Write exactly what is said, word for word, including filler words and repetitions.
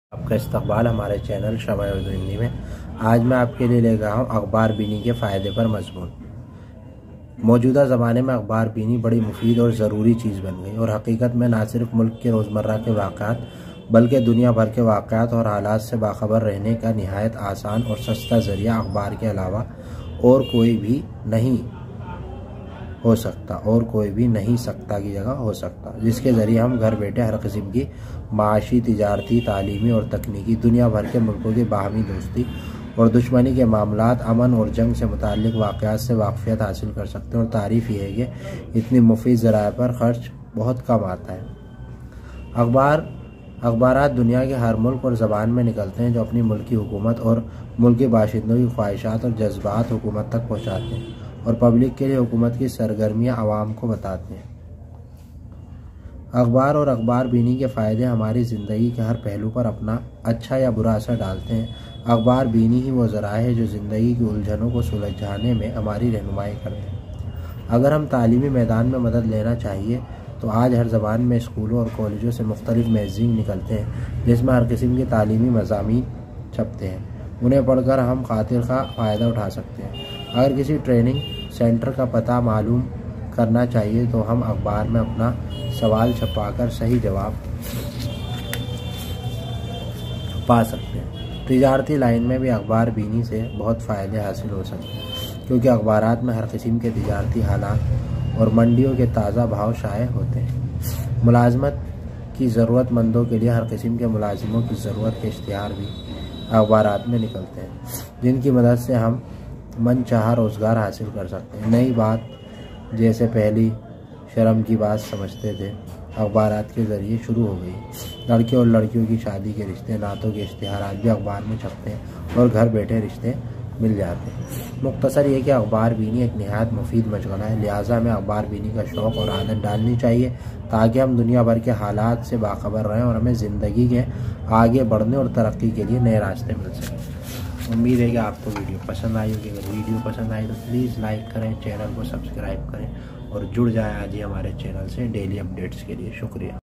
आपका इस्तकबाल हमारे चैनल शमाए उर्दू हिंदी में। आज मैं आपके लिए ले गया हूँ अखबार बीनी के फ़ायदे पर मज़मून। मौजूदा ज़माने में अखबार बीनी बड़ी मुफीद और ज़रूरी चीज़ बन गई और हकीकत में ना सिर्फ मुल्क के रोज़मर्रा के वाक़यात बल्कि दुनिया भर के वाक़यात और हालात से बाखबर रहने का निहायत आसान और सस्ता ज़रिया अखबार के अलावा और कोई भी नहीं हो सकता और कोई भी नहीं सकता की जगह हो सकता, जिसके ज़रिए हम घर बैठे हर किस्म की माशी, तिजारती, तालीमी और तकनीकी दुनिया भर के मुल्कों की बाहमी दोस्ती और दुश्मनी के मामलात, अमन और जंग से मुताल्लिक़ वाक़यात से वाक़फ़ियत हासिल कर सकते हैं। और तारीफ़ यह है कि इतनी मुफीद ज़राए पर ख़र्च बहुत कम आता है। अखबार अखबारात दुनिया के हर मुल्क और ज़बान में निकलते हैं, जो अपनी मुल्की हुकूमत और मुल्की बाशिंदों की ख्वाहिशात और जज्बात हुकूमत तक पहुँचाते हैं और पब्लिक के लिए हुकूमत की सरगर्मियाँ आवाम को बताते हैं। अखबार और अखबार बीनी के फ़ायदे हमारी ज़िंदगी के हर पहलू पर अपना अच्छा या बुरा असर डालते हैं। अखबार बीनी ही वो ज़राए है जो ज़िंदगी की उलझनों को सुलझाने में हमारी रहनुमाई करते हैं। अगर हम तालीमी मैदान में मदद लेना चाहिए तो आज हर ज़बान में स्कूलों और कॉलेजों से मुख्तलिफ मैगज़ीन निकलते हैं, जिसमें हर किस्म की तालीमी मज़ामीन छपते हैं। उन्हें पढ़कर हम खातिर का फ़ायदा उठा सकते हैं। अगर किसी ट्रेनिंग सेंटर का पता मालूम करना चाहिए तो हम अखबार में अपना सवाल छपाकर सही जवाब पा सकते हैं। तिजारती लाइन में भी अखबार बीनी से बहुत फ़ायदे हासिल हो सकते हैं, क्योंकि अखबारात में हर किस्म के तिजारती हालात और मंडियों के ताज़ा भाव शाये होते हैं। मुलाजमत की ज़रूरतमंदों के लिए हर किस्म के मुलाजिमों की ज़रूरत के इश्तिहार भी अखबारात में निकलते हैं, जिनकी मदद से हम मन चाहा रोज़गार हासिल कर सकते हैं। नई बात जैसे पहली शर्म की बात समझते थे, अखबारात के ज़रिए शुरू हो गई। लड़के और लड़कियों की शादी के रिश्ते, नातों के इश्तिहारात भी अखबार में छपते हैं और घर बैठे रिश्ते मिल जाते हैं। मुख्तसर ये कि अखबार बीनी एक निहायत मुफीद मशगला है, लिहाजा हमें अखबार बीनी का शौक़ और आदत डालनी चाहिए ताकि हम दुनिया भर के हालात से बाखबर रहें और हमें ज़िंदगी के आगे बढ़ने और तरक्की के लिए नए रास्ते मिल सकें। उम्मीद है कि आपको वीडियो पसंद आई होगी। अगर वीडियो पसंद आई तो प्लीज़ लाइक करें, चैनल को सब्सक्राइब करें और जुड़ जाएं आज ही हमारे चैनल से डेली अपडेट्स के लिए। शुक्रिया।